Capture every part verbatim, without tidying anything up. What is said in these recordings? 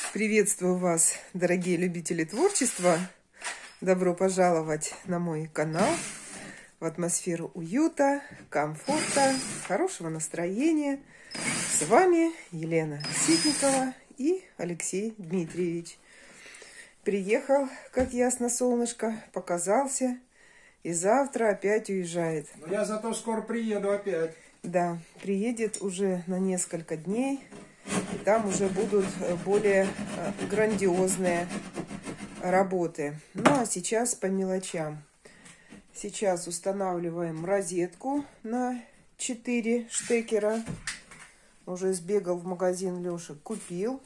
Приветствую вас, дорогие любители творчества. Добро пожаловать на мой канал в атмосферу уюта, комфорта, хорошего настроения. С вами Елена Ситникова и Алексей Дмитриевич. Приехал, как ясно солнышко, показался и завтра опять уезжает. Но я зато скоро приеду опять. Да, приедет уже на несколько дней. И там уже будут более грандиозные работы. Ну, а сейчас по мелочам. Сейчас устанавливаем розетку на четыре штекера. Уже сбегал в магазин, Леша купил.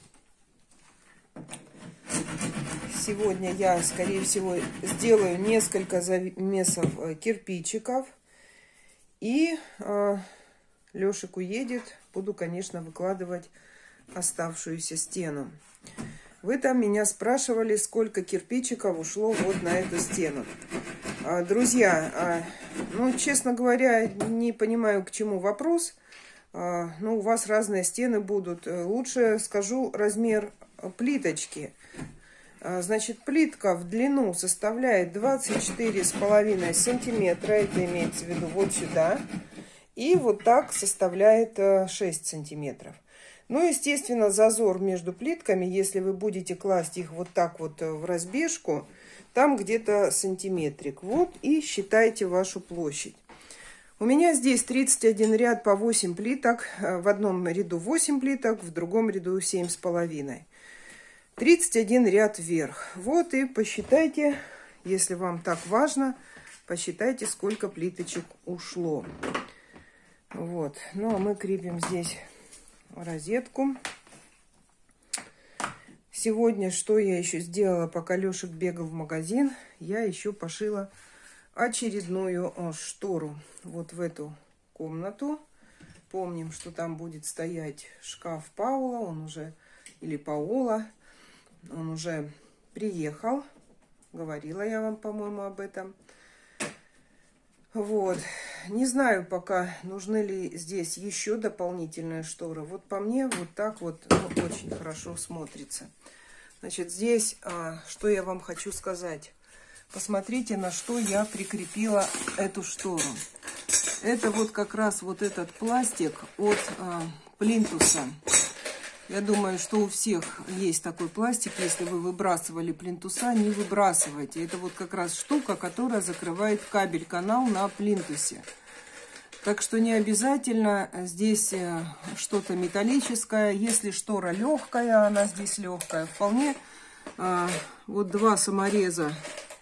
Сегодня я, скорее всего, сделаю несколько замесов кирпичиков. И э, Лешик уедет. Буду, конечно, выкладывать оставшуюся стену. Вы там меня спрашивали, сколько кирпичиков ушло вот на эту стену. Друзья, ну, честно говоря, не понимаю, к чему вопрос. Ну, у вас разные стены будут. Лучше скажу размер плиточки. Значит, плитка в длину составляет двадцать четыре с половиной сантиметра. Это имеется в виду вот сюда. И вот так составляет шесть сантиметров. Ну, естественно, зазор между плитками, если вы будете класть их вот так вот в разбежку, там где-то сантиметрик. Вот и считайте вашу площадь. У меня здесь тридцать один ряд по восемь плиток. В одном ряду восемь плиток, в другом ряду семь с половиной. тридцать один ряд вверх. Вот и посчитайте, если вам так важно, посчитайте, сколько плиточек ушло. Вот. Ну, а мы крепим здесь розетку. Сегодня, что я еще сделала, пока Лешик бегал в магазин, я еще пошила очередную штору вот в эту комнату. Помним, что там будет стоять шкаф Паула, он уже, или Паола, он уже приехал. Говорила я вам, по-моему, об этом. Вот. Не знаю пока, нужны ли здесь еще дополнительные шторы. Вот по мне вот так вот, ну, очень хорошо смотрится. Значит, здесь, а, что я вам хочу сказать. Посмотрите, на что я прикрепила эту штору. Это вот как раз вот этот пластик от а, плинтуса. Я думаю, что у всех есть такой пластик. Если вы выбрасывали плинтуса, не выбрасывайте. Это вот как раз штука, которая закрывает кабель-канал на плинтусе. Так что не обязательно здесь что-то металлическое. Если штора легкая, она здесь легкая. Вполне а, вот два самореза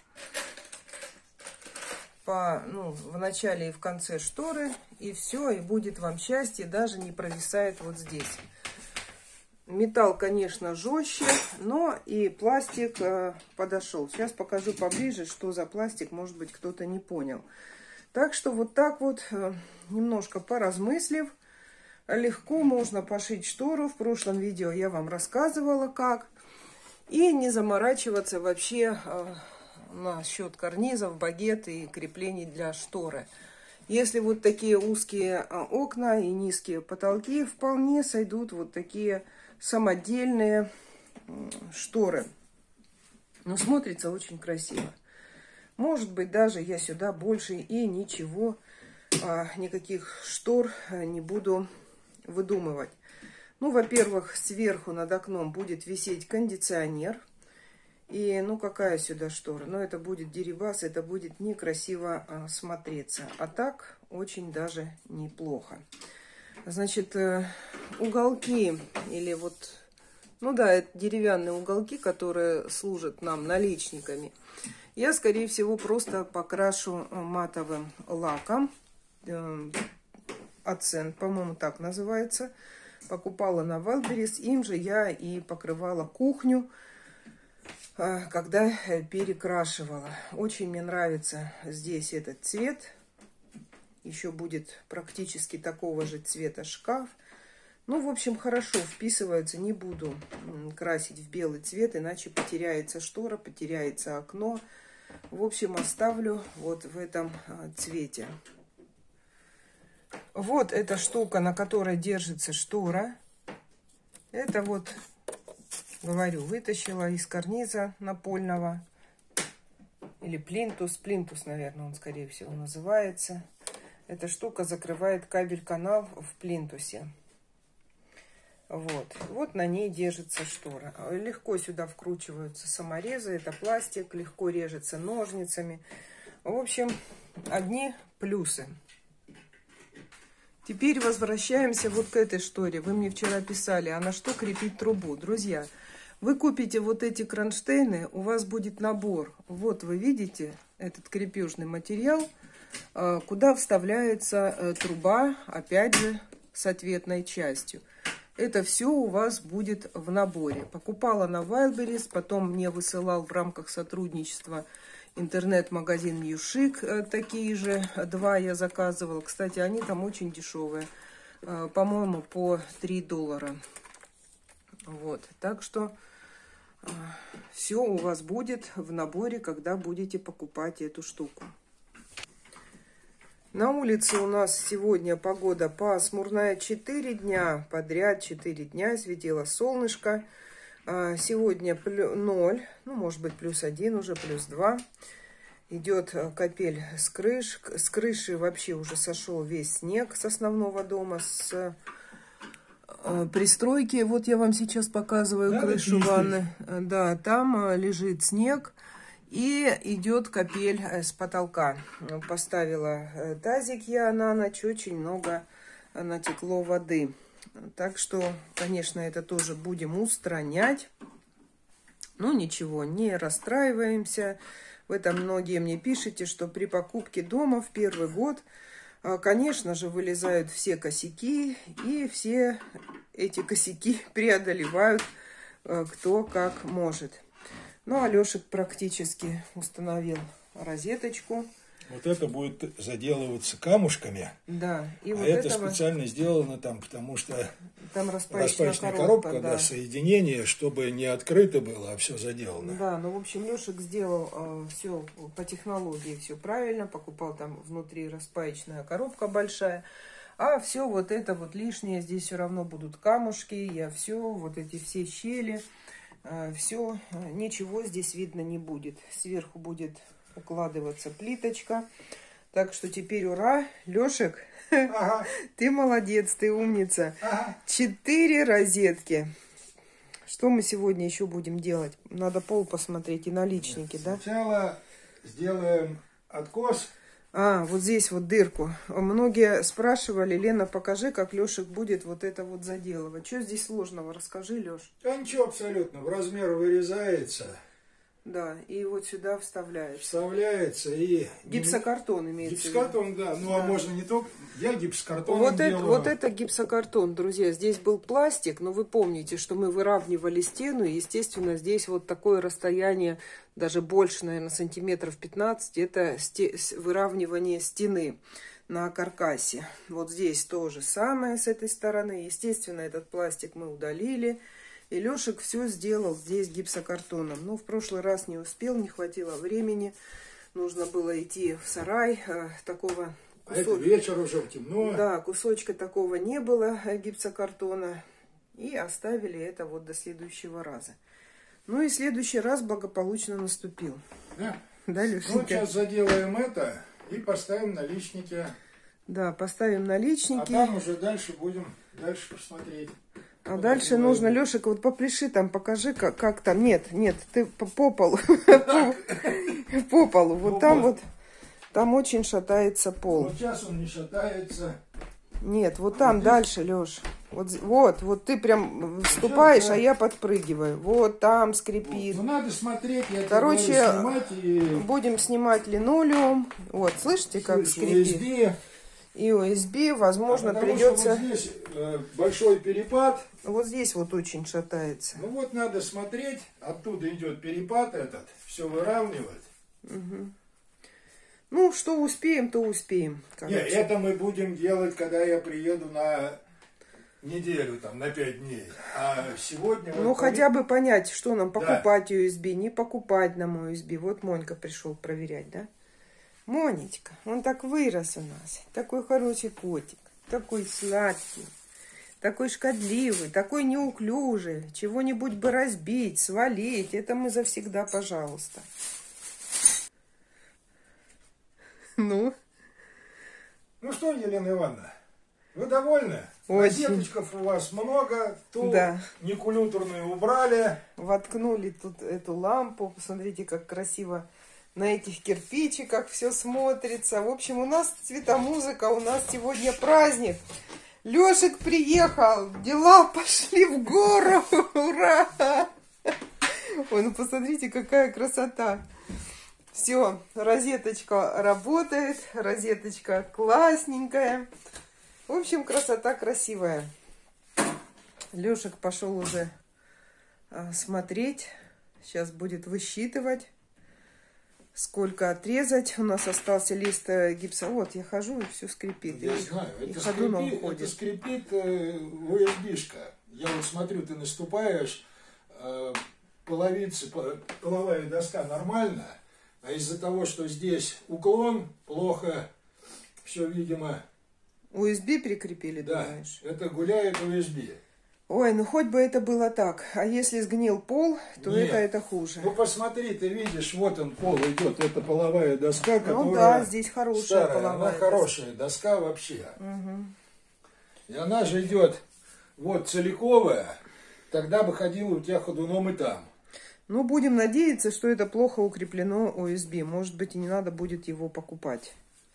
по, ну, в начале и в конце шторы. И все, и будет вам счастье. Даже не провисает вот здесь. Металл, конечно, жестче, но и пластик э, подошел. Сейчас покажу поближе, что за пластик, может быть, кто-то не понял. Так что вот так вот, э, немножко поразмыслив, легко можно пошить штору. В прошлом видео я вам рассказывала, как. И не заморачиваться вообще э, насчет карнизов, багет и креплений для шторы. Если вот такие узкие э, окна и низкие потолки, вполне сойдут вот такие самодельные шторы. Но смотрится очень красиво. Может быть, даже я сюда больше и ничего, никаких штор не буду выдумывать. Ну, во-первых, сверху над окном будет висеть кондиционер. И, ну, какая сюда штора? Ну, это будет дерибас, это будет некрасиво смотреться. А так, очень даже неплохо. Значит, уголки или вот, ну да, это деревянные уголки, которые служат нам наличниками. Я, скорее всего, просто покрашу матовым лаком. Ацент, по-моему, так называется. Покупала на Вайлдберрис. Им же я и покрывала кухню, когда перекрашивала. Очень мне нравится здесь этот цвет. Еще будет практически такого же цвета шкаф. Ну, в общем, хорошо вписывается. Не буду красить в белый цвет, иначе потеряется штора, потеряется окно. В общем, оставлю вот в этом цвете. Вот эта штука, на которой держится штора. Это вот говорю, вытащила из карниза напольного. Или плинтус. Плинтус, наверное, он, скорее всего, называется. Эта штука закрывает кабель-канал в плинтусе. Вот. Вот на ней держится штора. Легко сюда вкручиваются саморезы. Это пластик. Легко режется ножницами. В общем, одни плюсы. Теперь возвращаемся вот к этой шторе. Вы мне вчера писали, а на что крепить трубу? Друзья, вы купите вот эти кронштейны, у вас будет набор. Вот вы видите этот крепежный материал, куда вставляется труба, опять же, с ответной частью. Это все у вас будет в наборе. Покупала на Wildberries, потом мне высылал в рамках сотрудничества интернет-магазин Ньюшик. Такие же два я заказывала. Кстати, они там очень дешевые. По-моему, по три доллара. Вот. Так что все у вас будет в наборе, когда будете покупать эту штуку. На улице у нас сегодня погода пасмурная. четыре дня подряд, четыре дня светило солнышко. Сегодня ноль, ну, может быть, плюс один, уже плюс два. Идет капель с крыш. С крыши вообще уже сошел весь снег с основного дома, с пристройки. Вот я вам сейчас показываю, да, крышу ванны. Да, там лежит снег. И идет капель с потолка. Поставила тазик я на ночь, очень много натекло воды. Так что, конечно, это тоже будем устранять. Ну, ничего, не расстраиваемся. В этом многие мне пишете, что при покупке дома в первый год, конечно же, вылезают все косяки. И все эти косяки преодолевают кто как может. Ну, Алешек практически установил розеточку. Вот это будет заделываться камушками. Да. И а вот это этого... специально сделано там, потому что там распаечная, распаечная коробка, коробка, да. да, соединение, чтобы не открыто было, а все заделано. Да, ну, в общем, Лешек сделал э, все по технологии, все правильно. Покупал там внутри распаечная коробка большая. А все вот это вот лишнее, здесь все равно будут камушки. Я все, вот эти все щели... Все, ничего здесь видно не будет. Сверху будет укладываться плиточка. Так что теперь ура, Лешек, ага. Ты молодец, ты умница. Ага. Четыре розетки. Что мы сегодня еще будем делать? Надо пол посмотреть и наличники, да? Сначала сделаем откос. А, вот здесь вот дырку. Многие спрашивали, Лена, покажи, как Лешек будет вот это вот заделывать. Что здесь сложного? Расскажи, Леш. Да ничего абсолютно. В размер вырезается. Да, и вот сюда вставляется. Вставляется и... Гипсокартон имеется. Гипсокартон, да. Ну, да. А можно не только... Я гипсокартон вот делаю. Это, вот это гипсокартон, друзья. Здесь был пластик, но вы помните, что мы выравнивали стену. И, естественно, здесь вот такое расстояние, даже больше, наверное, сантиметров пятнадцать. Это сте... выравнивание стены на каркасе. Вот здесь то же самое с этой стороны. Естественно, этот пластик мы удалили. И Лешек все сделал здесь гипсокартоном. Но в прошлый раз не успел, не хватило времени. Нужно было идти в сарай. Такого кусок... А это вечер уже темно. Да, кусочка такого не было гипсокартона. И оставили это вот до следующего раза. Ну и следующий раз благополучно наступил. Да, да, Лешенька? Ну, сейчас заделаем это и поставим наличники. Да, поставим наличники. А там уже дальше будем дальше посмотреть. А вот дальше нужно, Лешек, вот попляши там, покажи, как, как там. Нет, нет, ты по, по полу. По полу. Вот там вот, там очень шатается пол. Вот сейчас он не шатается. Нет, вот там дальше, Леш. Вот, вот, вот ты прям вступаешь, а я подпрыгиваю. Вот там скрипит. Ну надо смотреть, я Короче, снимать и... будем снимать линолеум. Вот, слышите, как скрипит? И ю эс би, возможно, а придется... Вот здесь э, большой перепад. Вот здесь вот очень шатается. Ну вот надо смотреть, оттуда идет перепад этот, все выравнивать. Угу. Ну, что успеем, то успеем. Нет, это мы будем делать, когда я приеду на неделю, там, на пять дней. А сегодня... Ну, вот хотя бы понять, что нам, покупать да. ю эс би, не покупать нам ю эс би. Вот Монька пришел проверять, да? Монечка, он так вырос у нас. Такой хороший котик. Такой сладкий. такой шкодливый, такой неуклюжий, чего-нибудь бы разбить, свалить. Это мы завсегда, пожалуйста. Ну? Ну что, Елена Ивановна, вы довольны? Очень. Розеточков у вас много, ту Да. некультурную убрали. Воткнули тут эту лампу. Посмотрите, как красиво на этих кирпичиках все смотрится. В общем, у нас цветомузыка, у нас сегодня праздник. Лешек приехал, дела пошли в гору. Ура! Ой, ну посмотрите, какая красота. Все, розеточка работает, розеточка классненькая. В общем, красота красивая. Лешек пошел уже а, смотреть. Сейчас будет высчитывать, сколько отрезать. У нас остался лист гипса. Вот, я хожу, и все скрипит. Я и, знаю, и это, ходуном скрипит, ходит. это скрипит э, ю эс би-шка. Я вот смотрю, ты наступаешь, э, половица, половая доска нормально, а из-за того, что здесь уклон, плохо, все, видимо... ю эс би прикрепили, Да, думаешь? это гуляет ю эс би. Ой, ну хоть бы это было так. А если сгнил пол, то Нет. это, это хуже. Ну посмотри, ты видишь, вот он пол идет, это половая доска, которая Ну да, здесь хорошая старая, половая она доска. хорошая доска вообще. Угу. И она же идет вот целиковая, тогда бы ходила у тебя ходуном и там. Ну, будем надеяться, что это плохо укреплено ю эс би. Может быть, и не надо будет его покупать.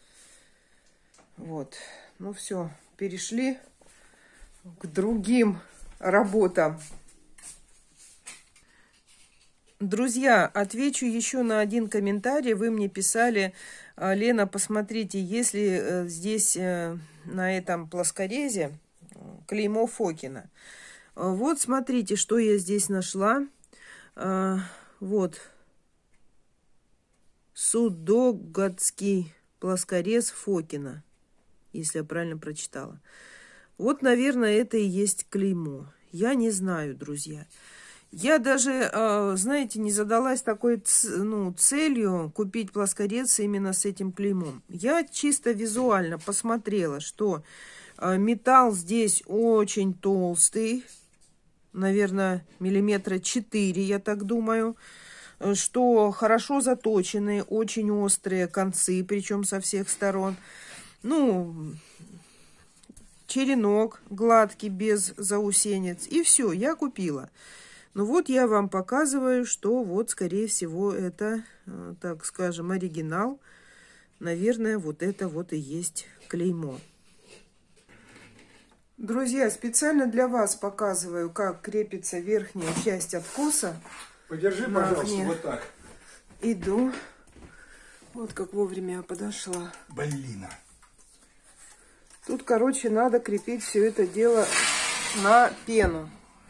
Вот. Ну все, перешли к другим работам. Друзья, отвечу еще на один комментарий. Вы мне писали: Лена, посмотрите, если здесь на этом плоскорезе клеймо Фокина. Вот смотрите, что я здесь нашла. Вот. Судогодский плоскорез Фокина, если я правильно прочитала. Вот, наверное, это и есть клеймо. Я не знаю, друзья. Я даже, знаете, не задалась такой ну, целью купить плоскорез именно с этим клеймом. Я чисто визуально посмотрела, что металл здесь очень толстый. Наверное, миллиметра четыре, я так думаю. Что хорошо заточенные, очень острые концы, причем со всех сторон. Ну... черенок гладкий, без заусенец. И все, я купила. Ну вот я вам показываю, что вот, скорее всего, это, так скажем, оригинал. Наверное, вот это вот и есть клеймо. Друзья, специально для вас показываю, как крепится верхняя часть откоса. Подержи, на пожалуйста, окне. вот так. Иду. Вот как вовремя я подошла. Блин. Тут, короче, надо крепить все это дело на пену.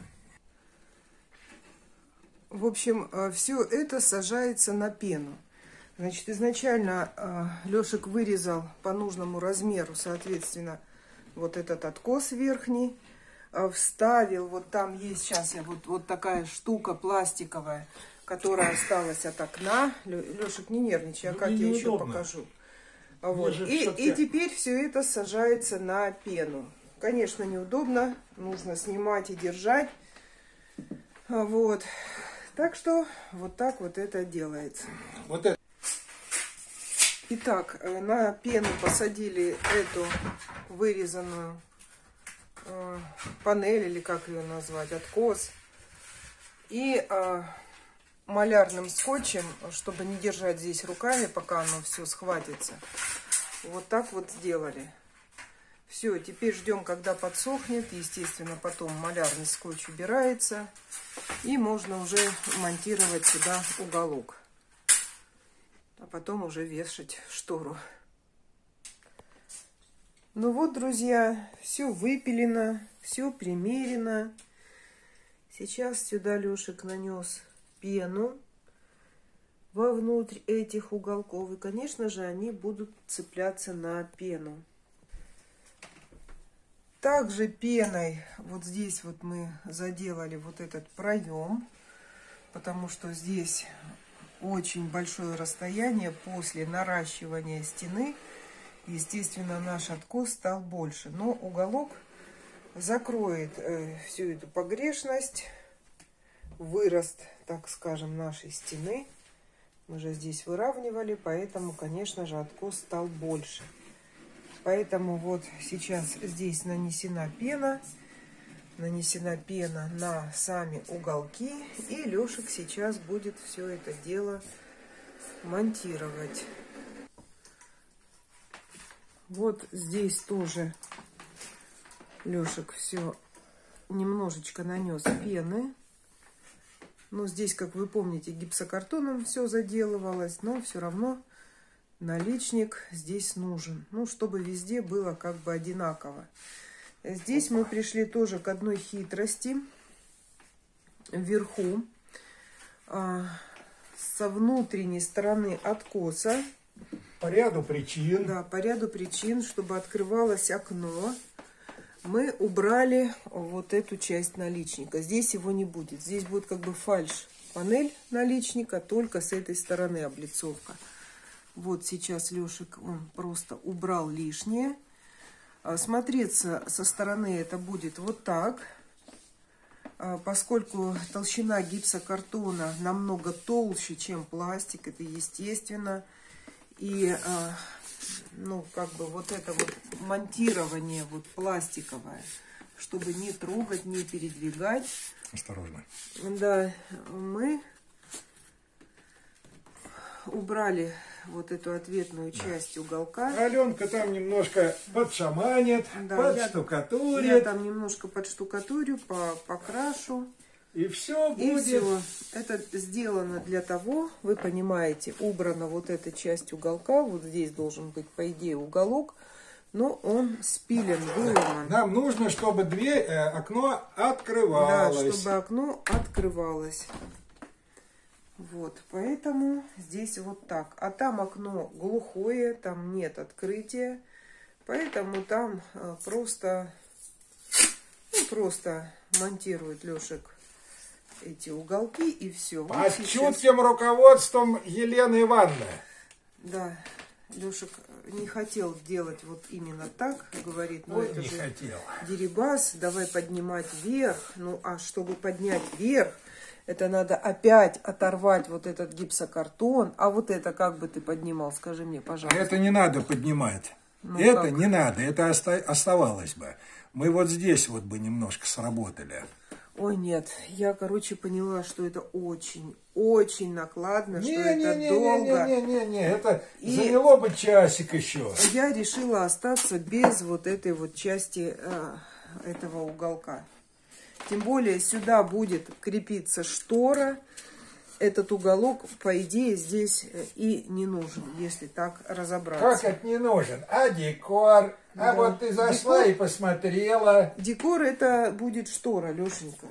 В общем, все это сажается на пену. Значит, изначально Лешек вырезал по нужному размеру, соответственно, вот этот откос верхний. Вставил, вот там есть сейчас я вот, вот такая штука пластиковая, которая осталась от окна. Лешек, не нервничай, а Ну, как я еще неудобно. покажу. Вот. же И, всё-таки- и теперь все это сажается на пену. Конечно, неудобно. Нужно снимать и держать. Вот. Так что вот так вот это делается. Вот это. Итак, на пену посадили эту вырезанную э, панель, или как ее назвать, откос. И э, малярным скотчем, чтобы не держать здесь руками, пока оно все схватится. Вот так вот сделали. Все, теперь ждем, когда подсохнет. Естественно, потом малярный скотч убирается. И можно уже монтировать сюда уголок. А потом уже вешать штору. Ну вот, друзья, все выпилено, все примерено. Сейчас сюда Лешек нанес пену вовнутрь этих уголков. И, конечно же, они будут цепляться на пену. Также пеной вот здесь вот мы заделали вот этот проем, потому что здесь очень большое расстояние после наращивания стены. Естественно, наш откос стал больше. Но уголок закроет э, всю эту погрешность, вырост, так скажем, нашей стены. Мы же здесь выравнивали, поэтому, конечно же, откос стал больше. Поэтому вот сейчас здесь нанесена пена. Нанесена пена на сами уголки. И Лешек сейчас будет все это дело монтировать. Вот здесь тоже Лешек все немножечко нанес пены. Но здесь, как вы помните, гипсокартоном все заделывалось, но все равно наличник здесь нужен. Ну, чтобы везде было как бы одинаково. Здесь мы пришли тоже к одной хитрости. Вверху, а, со внутренней стороны откоса. По ряду причин. Да, по ряду причин, чтобы открывалось окно. Мы убрали вот эту часть наличника. Здесь его не будет. Здесь будет как бы фальш-панель наличника, только с этой стороны облицовка. Вот сейчас Лешек он просто убрал лишнее. Смотреться со стороны это будет вот так. Поскольку толщина гипсокартона намного толще, чем пластик, это естественно. И ну, как бы вот это вот монтирование вот пластиковое, чтобы не трогать, не передвигать. Осторожно. Да, мы убрали вот эту ответную часть, да, уголка. Аленка там немножко подшаманит, да, подштукатурит. Я, я там немножко подштукатурю, по, покрашу. И все И будет. все. Это сделано для того, вы понимаете, убрана вот эта часть уголка. Вот здесь должен быть, по идее, уголок. Но он спилен, выломан. Нам нужно, чтобы дверь, э, окно открывалось. Да, чтобы окно открывалось. Вот, поэтому здесь вот так. А там окно глухое, там нет открытия. Поэтому там э, просто, ну, просто монтирует Лешек эти уголки и все. Под вот сейчас... чутким руководством Елены Ивановны. Да, Лешек не хотел делать вот именно так, говорит, ну Ой, это не же хотел. дерибас, давай поднимать вверх. Ну а чтобы поднять вверх, это надо опять оторвать вот этот гипсокартон. А вот это как бы ты поднимал, скажи мне, пожалуйста. Это не надо поднимать. Ну, это как? не надо, это оста оставалось бы. Мы вот здесь вот бы немножко сработали. Ой, нет, я, короче, поняла, что это очень, очень накладно, не, что не, это не, долго. Не, не, не, не, это И заняло бы часик еще. Я решила остаться без вот этой вот части э, этого уголка. Тем более сюда будет крепиться штора. Этот уголок, по идее, здесь и не нужен, если так разобраться. Как это не нужен? А декор? Да. А вот ты зашла Декор... и посмотрела. Декор это будет штора, Лешенька.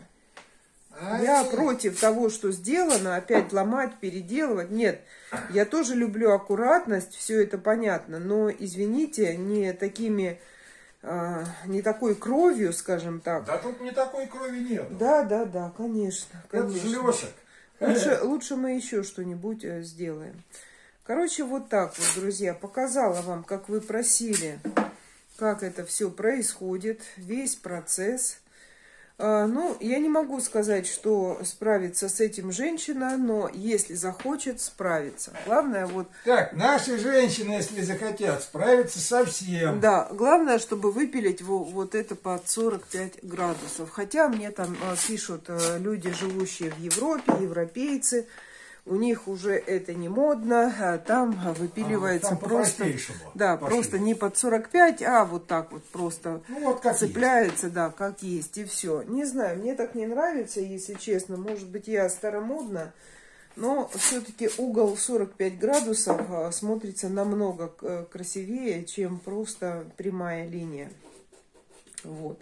А Я нет. против того, что сделано, опять ломать, переделывать. Нет, я тоже люблю аккуратность, все это понятно. Но, извините, не такими, а, не такой кровью, скажем так. Да тут не такой крови нет. Да, да, да, конечно. конечно. Это же Лешек. Лучше, лучше мы еще что-нибудь сделаем. Короче, вот так вот, друзья. Показала вам, как вы просили, как это все происходит. Весь процесс. А, ну, я не могу сказать, что справится с этим женщина, но если захочет, справится. Главное, вот... Так, наши женщины, если захотят, справятся со всем. Да, главное, чтобы выпилить вот, вот это под сорок пять градусов. Хотя мне там а, пишут а, люди, живущие в Европе, европейцы, у них уже это не модно, а там выпиливается а, там просто... Да, пошли. просто не под сорок пять, а вот так вот просто ну, вот как цепляется, есть. Да, как есть, и все. Не знаю, мне так не нравится, если честно. Может быть, я старомодна, но все-таки угол сорок пять градусов смотрится намного красивее, чем просто прямая линия. Вот.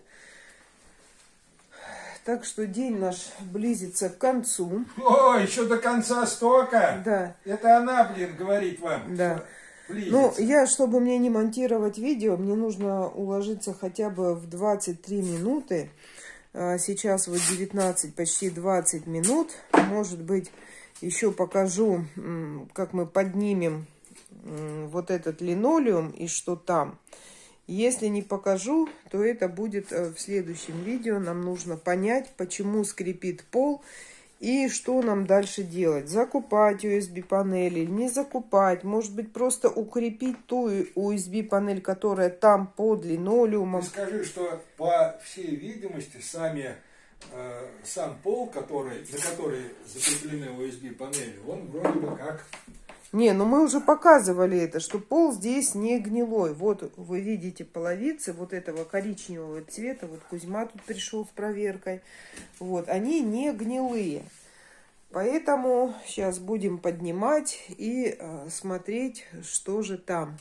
Так что день наш близится к концу. О, еще до конца столько. Да. Это она, блин, говорит вам. Да. Ну, я, чтобы мне не монтировать видео, мне нужно уложиться хотя бы в двадцать три минуты. Сейчас вот девятнадцать, почти двадцать минут. Может быть, еще покажу, как мы поднимем вот этот линолеум и что там. Если не покажу, то это будет в следующем видео. Нам нужно понять, почему скрипит пол и что нам дальше делать. Закупать ю эс би-панель или не закупать. Может быть, просто укрепить ту ю эс би-панель, которая там под линолеумом. Ты скажи, что по всей видимости сами, э, сам пол, который, на который закреплены ю эс би-панели, он вроде бы как... Не, ну мы уже показывали это, что пол здесь не гнилой. Вот вы видите половицы вот этого коричневого цвета. Вот Кузьма тут пришел с проверкой. Вот, они не гнилые. Поэтому сейчас будем поднимать и э, смотреть, что же там.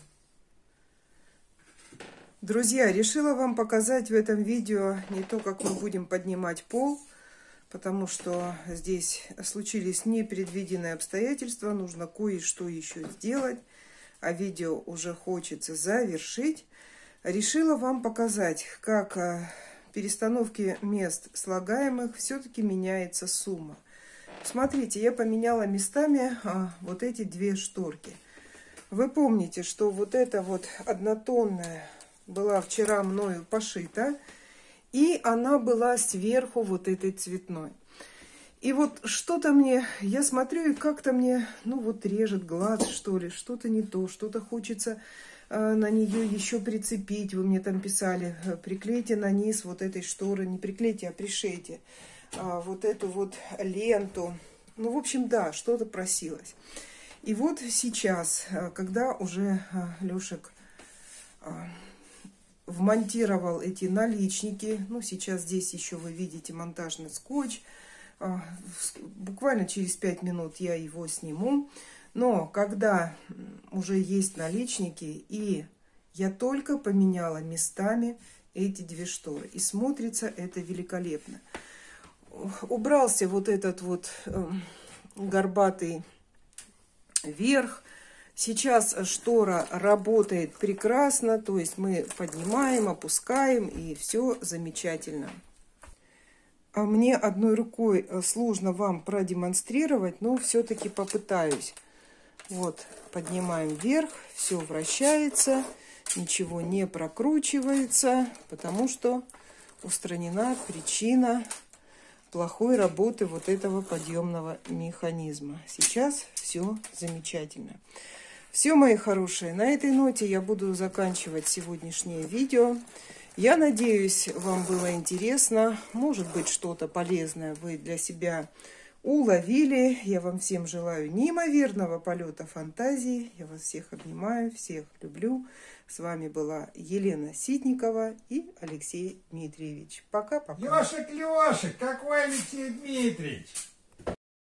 Друзья, решила вам показать в этом видео не то, как мы будем поднимать пол, потому что здесь случились непредвиденные обстоятельства, нужно кое-что еще сделать, а видео уже хочется завершить. Решила вам показать, как перестановки мест слагаемых все-таки меняется сумма. Смотрите, я поменяла местами а, вот эти две шторки. Вы помните, что вот эта вот однотонная была вчера мною пошита, и она была сверху вот этой цветной. И вот что-то мне, я смотрю, и как-то мне, ну вот режет глаз, что ли, что-то не то, что-то хочется э, на нее еще прицепить. Вы мне там писали, приклейте на низ вот этой шторы, не приклейте, а пришейте э, вот эту вот ленту. Ну, в общем, да, что-то просилось. И вот сейчас, э, когда уже э, Лешек... Э, вмонтировал эти наличники. Ну, сейчас здесь еще вы видите монтажный скотч. Буквально через пять минут я его сниму. Но когда уже есть наличники, и я только поменяла местами эти две шторы. И смотрится это великолепно. Убрался вот этот вот горбатый верх. Сейчас штора работает прекрасно, то есть мы поднимаем, опускаем, и все замечательно. А мне одной рукой сложно вам продемонстрировать, но все-таки попытаюсь. Вот, поднимаем вверх, все вращается, ничего не прокручивается, потому что устранена причина плохой работы вот этого подъемного механизма. Сейчас все замечательно. Все, мои хорошие, на этой ноте я буду заканчивать сегодняшнее видео. Я надеюсь, вам было интересно. Может быть, что-то полезное вы для себя уловили. Я вам всем желаю неимоверного полета фантазии. Я вас всех обнимаю, всех люблю. С вами была Елена Ситникова и Алексей Дмитриевич. Пока-пока. Лешек, Лешек, какой Алексей Дмитриевич?